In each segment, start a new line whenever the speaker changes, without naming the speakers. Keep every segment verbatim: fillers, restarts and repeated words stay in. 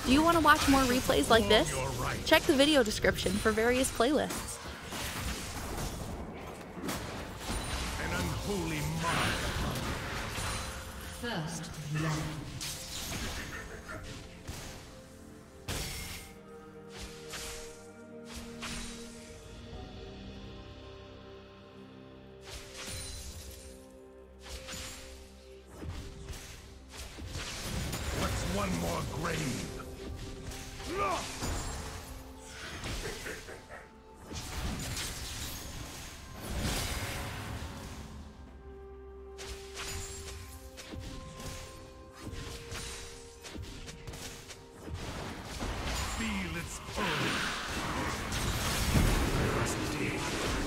Do you want to watch more replays like this? Check the video description for various playlists.
An unholy mark.
First blood.
One more grave. Feel its pull. Rusty.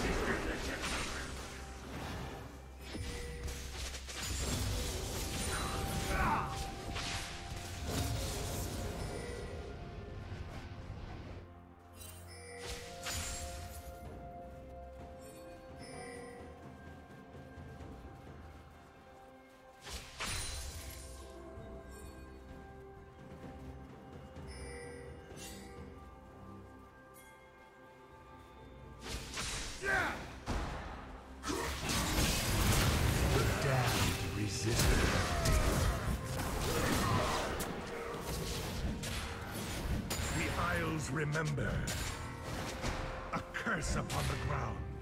Remember, a curse upon the ground.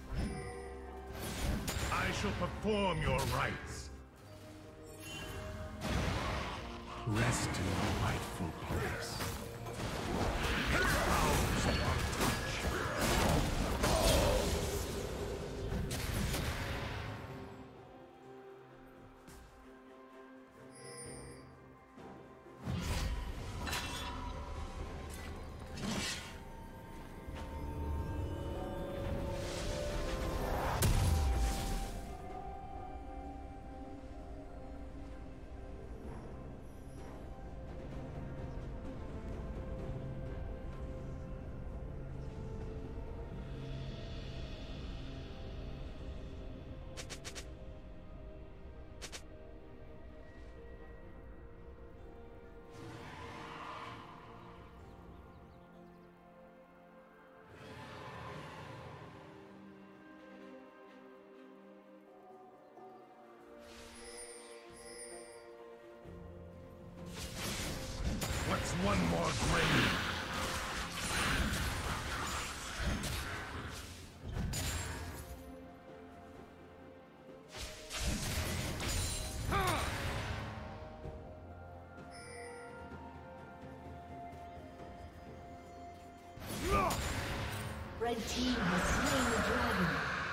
I shall perform your rites. Rest in your rightful place. Powers upon touch. What's one more grave?
Red team has slain the dragon.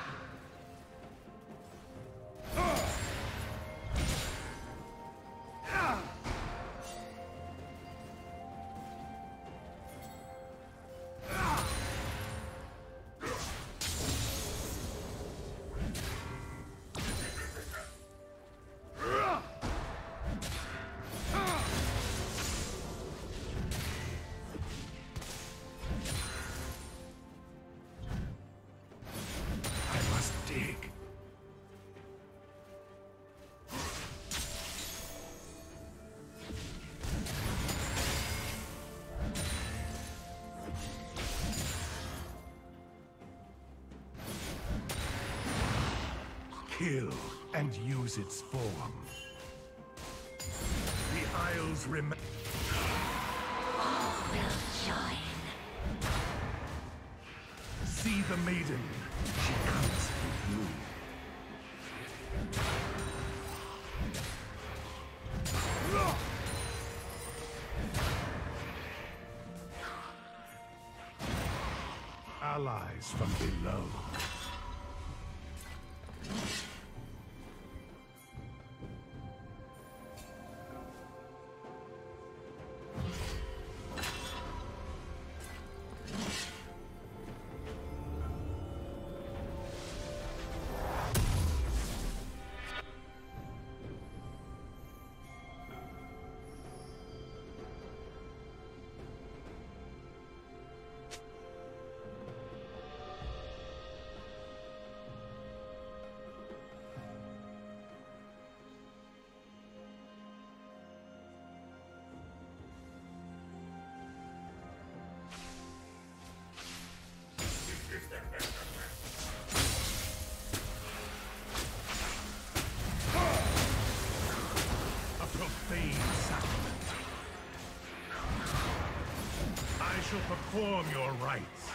Kill and use its form. The Isles remain.
All will shine.
See the maiden. She comes for you. Allies from below. shall perform your rites.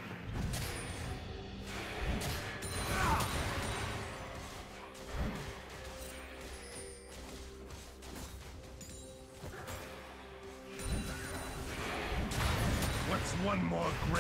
What's one more grave?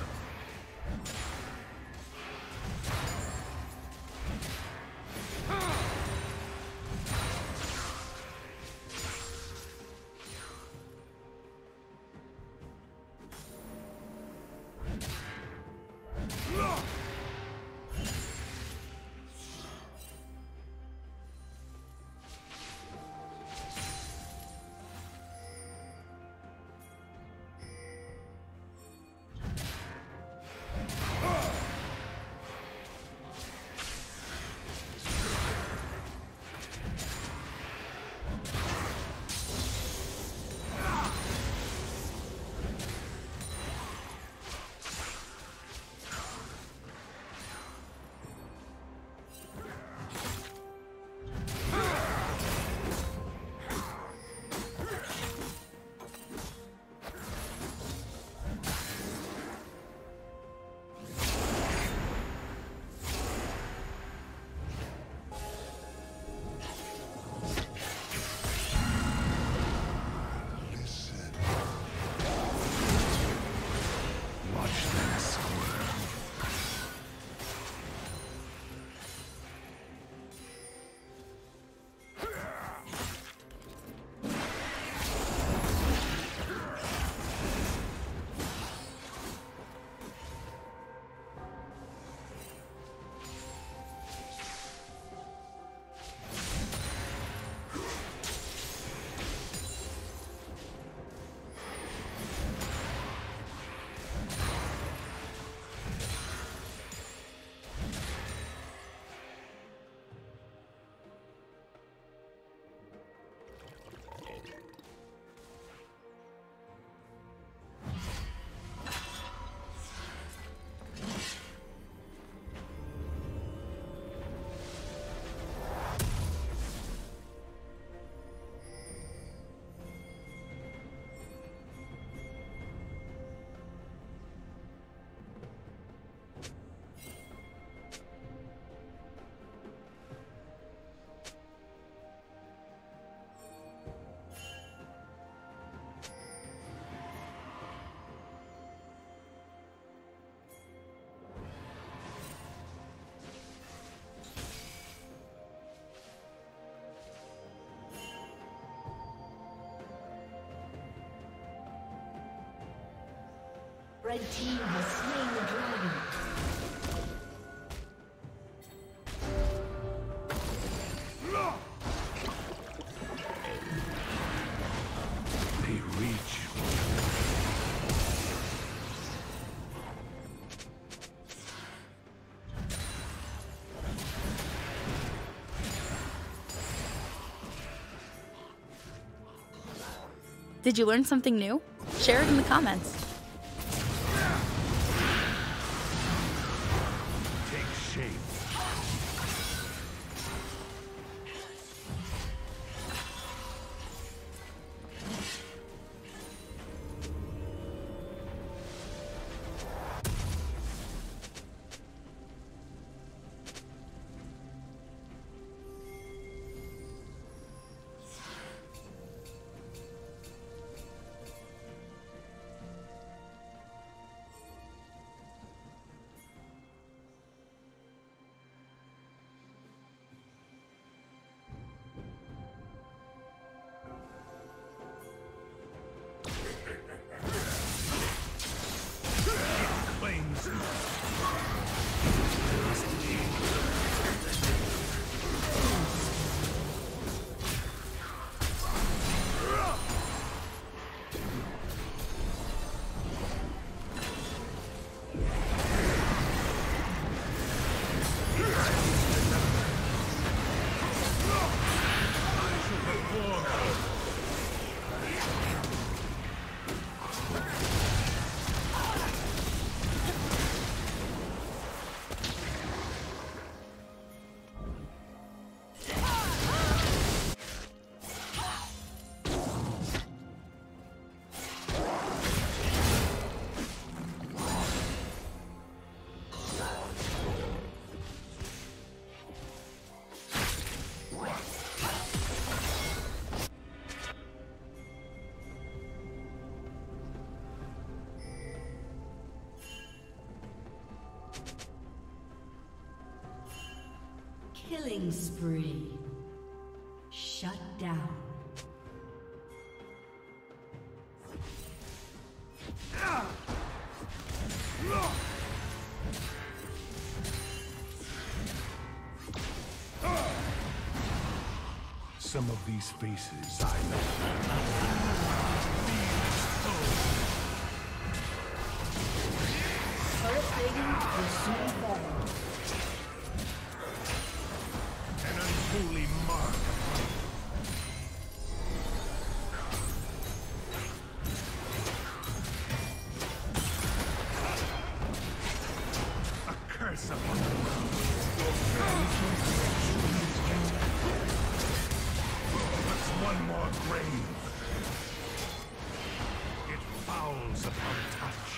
Red team has slain the dragon.
They reach.
Did you learn something new? Share it in the comments.
Killing spree. Shut down.
Some of these faces I know.
Turret plating will soon fall.
An unholy mark upon a curse upon the world. What's one more grave? It fouls upon touch.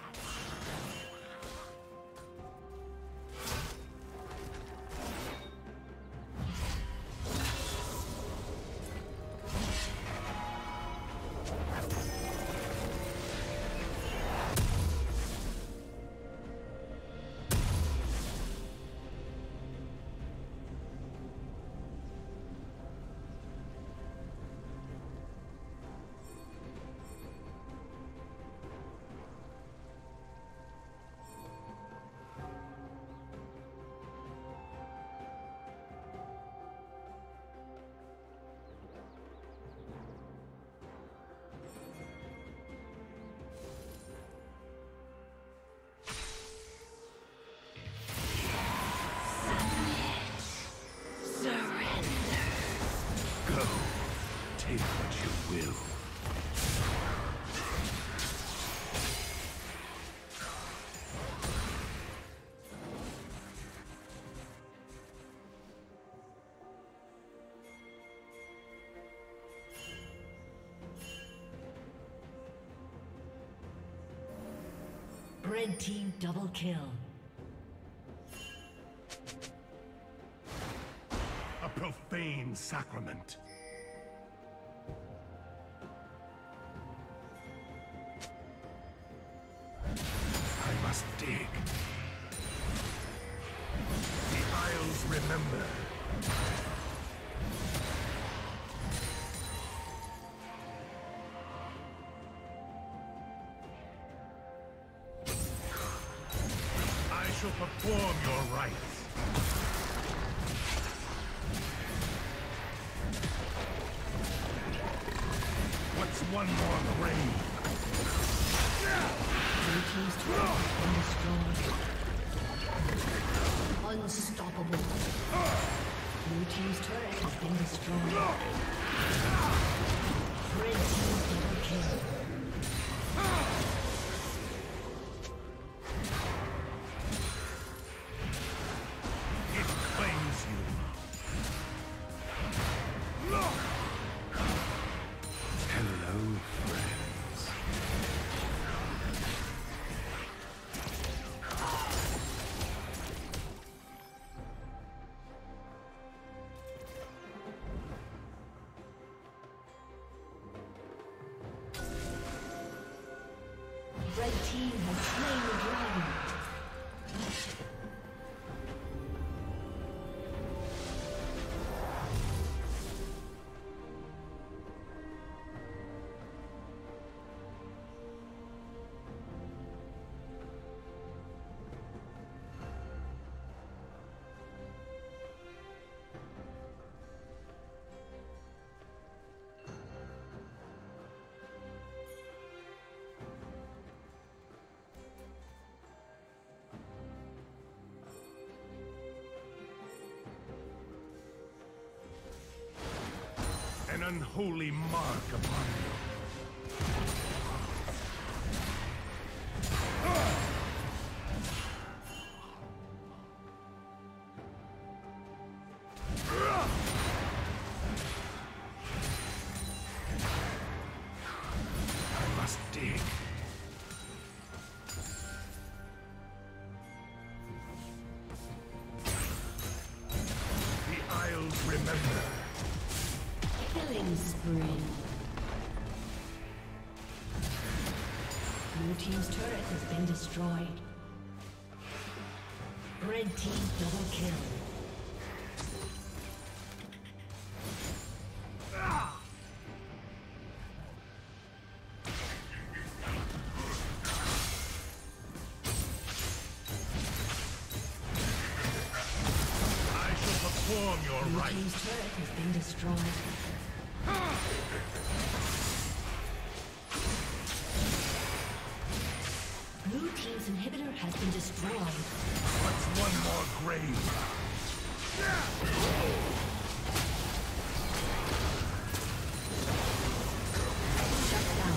Take what you will.
Red team double kill.
A profane sacrament. I must dig. The Isles remember. I shall perform your rites. What's one more grave?
Blue team's turret has been destroyed. Unstoppable. Blue team's turret has been destroyed. Red team double kill.
It claims you. Hello, friends.
Red team has slain the dragon. An unholy mark upon you. I must dig. The Isles remember. Killing spree. Blue team's turret has been destroyed. Red team double kill.
Perform your
Blue
rites.
team's turret has been destroyed. Blue team's inhibitor has been destroyed.
What's one more grave?
Shut down.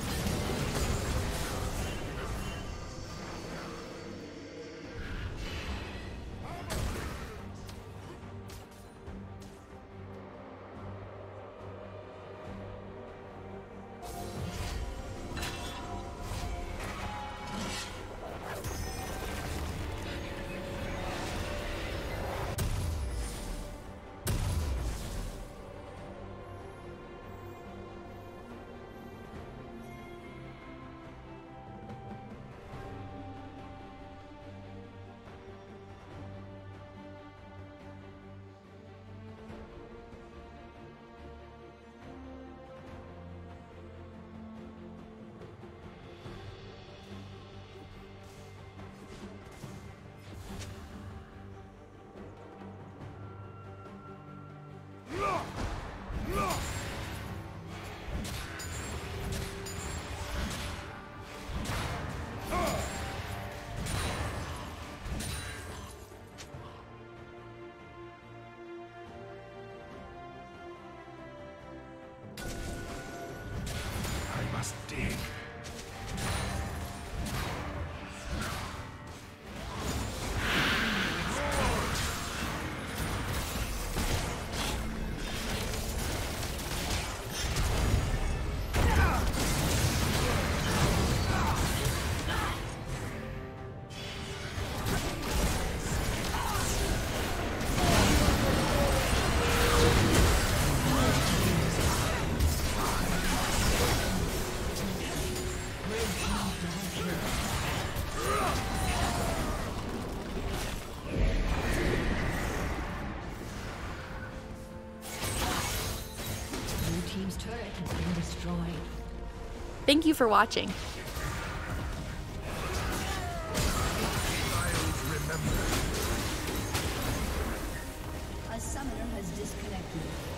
I must dig.
Blue team's turret has been destroyed.
Thank you for watching.
A summoner has disconnected.